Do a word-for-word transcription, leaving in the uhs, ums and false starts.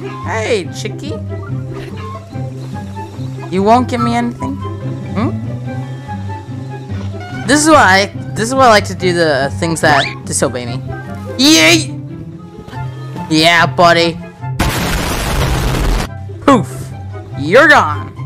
Hey, chickie. You won't give me anything? Hmm? This is what I this is what I like to do, the things that disobey me. Yeet! Yeah, buddy. Poof. You're gone.